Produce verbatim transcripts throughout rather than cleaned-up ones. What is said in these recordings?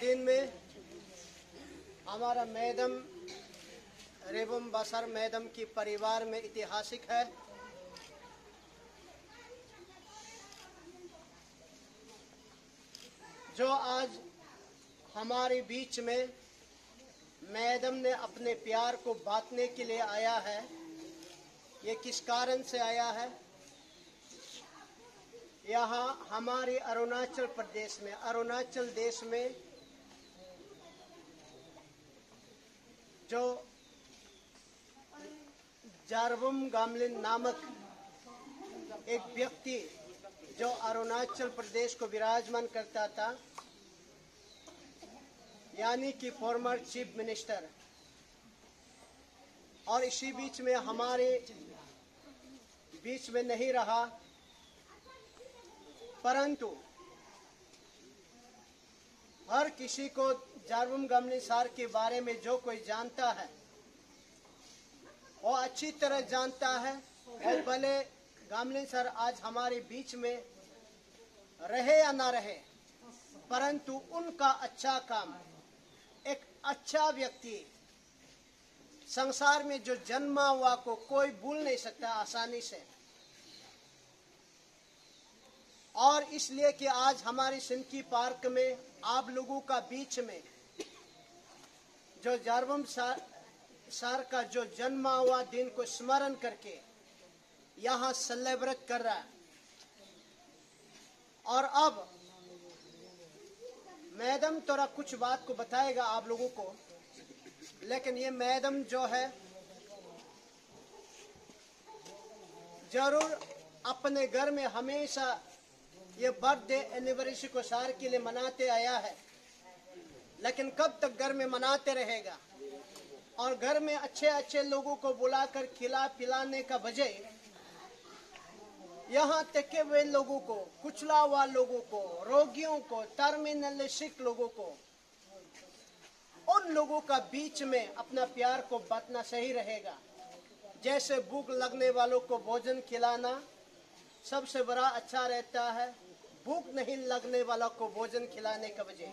दिन में हमारा मैडम रेबम बसर मैडम की परिवार में ऐतिहासिक है। जो आज हमारे बीच में मैडम ने अपने प्यार को बांटने के लिए आया है। ये किस कारण से आया है? यहाँ हमारे अरुणाचल प्रदेश में अरुणाचल देश में जो जारवम गामलिन नामक एक व्यक्ति जो अरुणाचल प्रदेश को विराजमान करता था, यानी कि फॉर्मर चीफ मिनिस्टर, और इसी बीच में हमारे बीच में नहीं रहा, परंतु हर किसी को जारवम गामलिन सर के बारे में जो कोई जानता है वो अच्छी तरह जानता है। और भले गामलिन सर आज हमारे बीच में रहे या ना रहे, परंतु उनका अच्छा काम, एक अच्छा व्यक्ति संसार में जो जन्मा हुआ को कोई भूल नहीं सकता आसानी से। और इसलिए कि आज हमारे सिंकी पार्क में आप लोगों का बीच में जो जारवम सर, सर का जो जन्मा हुआ दिन को स्मरण करके यहाँ सेलिब्रेट कर रहा है। और अब मैडम थोड़ा कुछ बात को बताएगा आप लोगों को, लेकिन ये मैडम जो है जरूर अपने घर में हमेशा ये बर्थडे एनिवर्सरी को सर के लिए मनाते आया है, लेकिन कब तक घर में मनाते रहेगा? और घर में अच्छे अच्छे लोगों को बुलाकर खिला पिलाने का बजाय यहाँ तक के वे लोगों को, कुचला हुआ लोगों को, रोगियों को, टर्मिनल सिक लोगों को, उन लोगों का बीच में अपना प्यार को बांटना सही रहेगा। जैसे भूख लगने वालों को भोजन खिलाना सबसे बड़ा अच्छा रहता है, भूख नहीं लगने वाला को भोजन खिलाने का बजाय।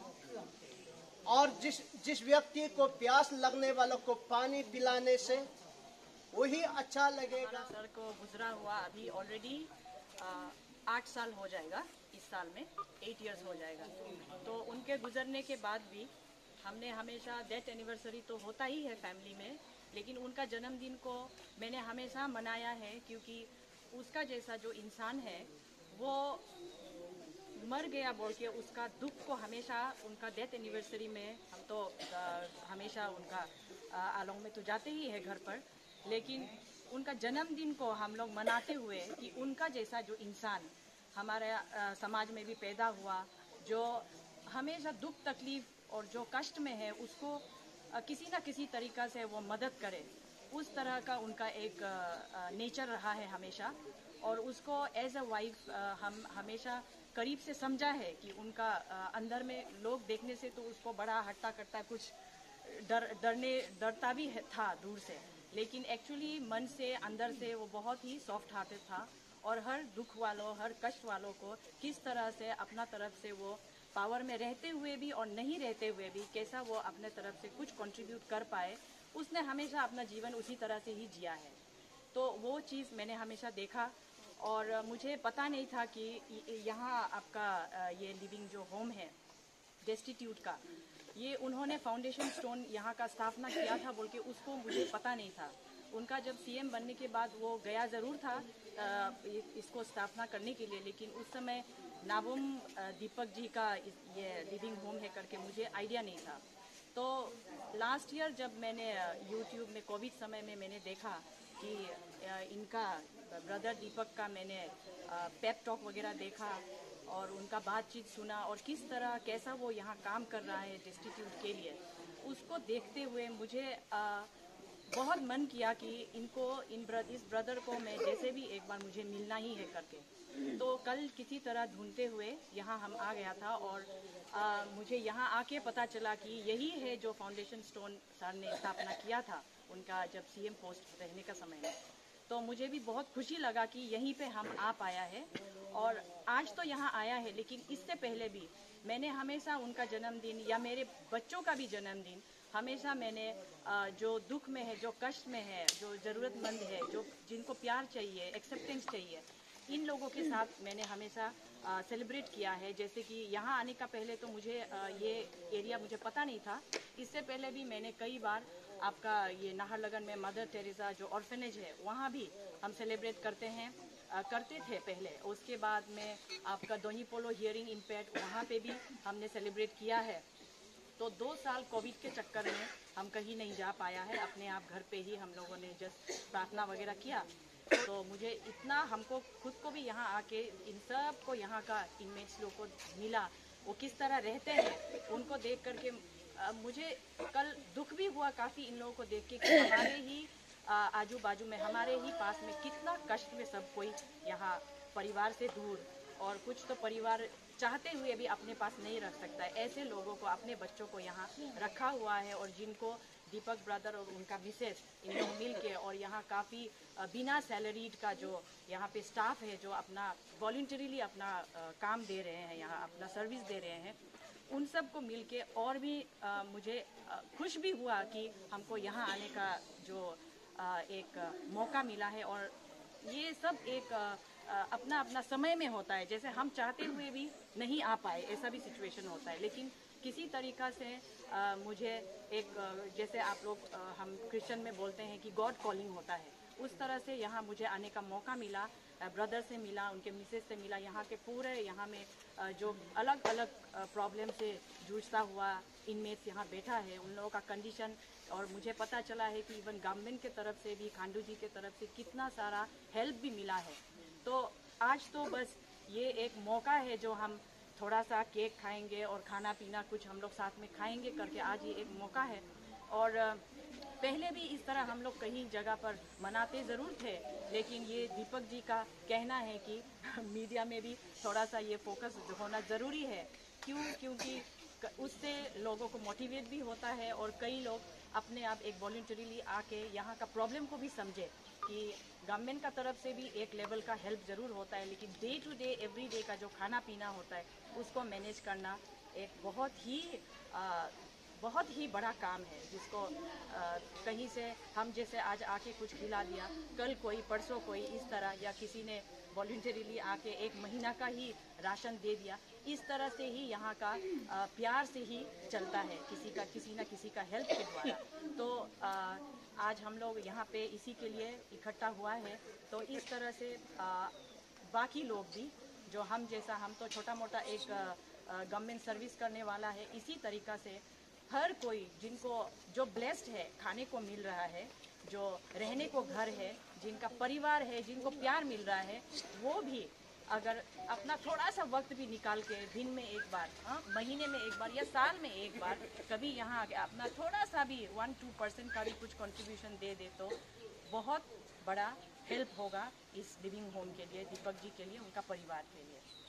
और जिस जिस व्यक्ति को प्यास लगने वालों को पानी पिलाने से वही अच्छा लगेगा। सर को गुजरा हुआ अभी ऑलरेडी आठ साल हो जाएगा, इस साल में एट इयर्स हो जाएगा। तो उनके गुजरने के बाद भी हमने हमेशा डेथ एनिवर्सरी तो होता ही है फैमिली में, लेकिन उनका जन्मदिन को मैंने हमेशा मनाया है, क्योंकि उसका जैसा जो इंसान है वो मर गया बोल के उसका दुख को हमेशा उनका डेथ एनिवर्सरी में हम तो आ, हमेशा उनका आलोंग में तो जाते ही है घर पर, लेकिन उनका जन्मदिन को हम लोग मनाते हुए कि उनका जैसा जो इंसान हमारे आ, समाज में भी पैदा हुआ, जो हमेशा दुख तकलीफ और जो कष्ट में है उसको आ, किसी ना किसी तरीका से वो मदद करे, उस तरह का उनका एक नेचर रहा है हमेशा। और उसको एज अ वाइफ हम हमेशा करीब से समझा है कि उनका अंदर में लोग देखने से तो उसको बड़ा हट्टा कट्टा कुछ डर डरने डरता भी था दूर से, लेकिन एक्चुअली मन से अंदर से वो बहुत ही सॉफ्ट हार्टेड था। और हर दुख वालों, हर कष्ट वालों को किस तरह से अपना तरफ से वो पावर में रहते हुए भी और नहीं रहते हुए भी कैसा वो अपने तरफ से कुछ कंट्रीब्यूट कर पाए, उसने हमेशा अपना जीवन उसी तरह से ही जिया है। तो वो चीज़ मैंने हमेशा देखा, और मुझे पता नहीं था कि यहाँ आपका ये लिविंग जो होम है डेस्टिट्यूट का, ये उन्होंने फाउंडेशन स्टोन यहाँ का स्थापना किया था बोल के उसको मुझे पता नहीं था। उनका जब सीएम बनने के बाद वो गया ज़रूर था इसको स्थापना करने के लिए, लेकिन उस समय नाबम दीपक जी का ये लिविंग होम है करके मुझे आइडिया नहीं था। तो लास्ट ईयर जब मैंने यूट्यूब में कोविड समय में मैंने देखा कि इनका ब्रदर दीपक का मैंने पेप टॉक वगैरह देखा और उनका बातचीत सुना और किस तरह कैसा वो यहाँ काम कर रहा है डिस्ट्रीब्यूट के लिए, उसको देखते हुए मुझे आ, बहुत मन किया कि इनको इन ब्रद, इस ब्रदर को मैं जैसे भी एक बार मुझे मिलना ही है करके। तो कल किसी तरह ढूंढते हुए यहाँ हम आ गया था, और आ, मुझे यहाँ आके पता चला कि यही है जो फाउंडेशन स्टोन सर ने स्थापना किया था उनका जब सीएम पोस्ट रहने का समय में। तो मुझे भी बहुत खुशी लगा कि यहीं पे हम आ पाया है। और आज तो यहाँ आया है, लेकिन इससे पहले भी मैंने हमेशा उनका जन्मदिन या मेरे बच्चों का भी जन्मदिन हमेशा मैंने जो दुख में है, जो कष्ट में है, जो ज़रूरतमंद है, जो जिनको प्यार चाहिए, एक्सेप्टेंस चाहिए, इन लोगों के साथ मैंने हमेशा सेलिब्रेट किया है। जैसे कि यहाँ आने का पहले तो मुझे आ, ये एरिया मुझे पता नहीं था। इससे पहले भी मैंने कई बार आपका ये नाहरलगन में मदर टेरेसा जो ऑर्फेनेज है वहाँ भी हम सेलिब्रेट करते हैं, आ, करते थे पहले। उसके बाद में आपका दोनी पोलो हियरिंग इम्पेयर्ड वहाँ पे भी हमने सेलिब्रेट किया है। तो दो साल कोविड के चक्कर में हम कहीं नहीं जा पाया है, अपने आप घर पे ही हम लोगों ने जस्ट प्रार्थना वगैरह किया। तो मुझे इतना, हमको खुद को भी यहाँ आके इन सब को यहाँ का इनमेट्स लोग को मिला, वो किस तरह रहते हैं उनको देख करके आ, मुझे कल दुख भी हुआ काफ़ी इन लोगों को देख के कि हमारे ही आजू बाजू में, हमारे ही पास में कितना कष्ट में सब कोई यहाँ परिवार से दूर, और कुछ तो परिवार चाहते हुए भी अपने पास नहीं रख सकता है। ऐसे लोगों को, अपने बच्चों को यहाँ रखा हुआ है, और जिनको दीपक ब्रदर और उनका मिसेस इन लोग मिल के, और यहाँ काफ़ी बिना सैलरीड का जो यहाँ पे स्टाफ है जो अपना वॉलंटरीली अपना आ, काम दे रहे हैं, यहाँ अपना सर्विस दे रहे हैं, उन सब को मिल के और भी आ, मुझे आ, खुश भी हुआ कि हमको यहाँ आने का जो आ, एक आ, मौका मिला है। और ये सब एक आ, अपना अपना समय में होता है, जैसे हम चाहते हुए भी नहीं आ पाए, ऐसा भी सिचुएशन होता है। लेकिन किसी तरीक़ा से आ, मुझे एक, जैसे आप लोग आ, हम क्रिश्चियन में बोलते हैं कि गॉड कॉलिंग होता है, उस तरह से यहाँ मुझे आने का मौका मिला। ब्रदर से मिला, उनके मिसेस से मिला, यहाँ के पूरे यहाँ में आ, जो अलग अलग प्रॉब्लम से जूझता हुआ इनमेट्स यहाँ बैठा है, उन लोगों का कंडीशन, और मुझे पता चला है कि इवन गवर्नमेंट के तरफ से भी, खांडू जी के तरफ से कितना सारा हेल्प भी मिला है। तो आज तो बस ये एक मौका है जो हम थोड़ा सा केक खाएंगे और खाना पीना कुछ हम लोग साथ में खाएंगे करके, आज ये एक मौका है। और पहले भी इस तरह हम लोग कहीं जगह पर मनाते ज़रूर थे, लेकिन ये दीपक जी का कहना है कि मीडिया में भी थोड़ा सा ये फोकस होना ज़रूरी है। क्यों? क्योंकि उससे लोगों को मोटिवेट भी होता है, और कई लोग अपने आप एक वॉलंटरीली आके यहाँ का प्रॉब्लम को भी समझे कि गवर्नमेंट का तरफ से भी एक लेवल का हेल्प ज़रूर होता है, लेकिन day to day every day का जो खाना पीना होता है उसको मैनेज करना एक बहुत ही आ, बहुत ही बड़ा काम है, जिसको आ, कहीं से हम जैसे आज आके कुछ खिला दिया, कल कोई, परसों कोई, इस तरह, या किसी ने वॉलंटरीली आके एक महीना का ही राशन दे दिया, इस तरह से ही यहाँ का आ, प्यार से ही चलता है, किसी का किसी ना किसी का हेल्प के द्वारा। तो आ, आज हम लोग यहाँ पे इसी के लिए इकट्ठा हुआ है। तो इस तरह से आ, बाकी लोग भी जो हम जैसा, हम तो छोटा मोटा एक गवर्नमेंट सर्विस करने वाला है, इसी तरीक़ा से हर कोई जिनको जो ब्लेस्ड है, खाने को मिल रहा है, जो रहने को घर है, जिनका परिवार है, जिनको प्यार मिल रहा है, वो भी अगर अपना थोड़ा सा वक्त भी निकाल के दिन में एक बार, हाँ, महीने में एक बार या साल में एक बार कभी यहाँ आके अपना थोड़ा सा भी वन टू परसेंट का भी कुछ कंट्रीब्यूशन दे दे तो बहुत बड़ा हेल्प होगा इस लिविंग होम के लिए, दीपक जी के लिए, उनका परिवार के लिए।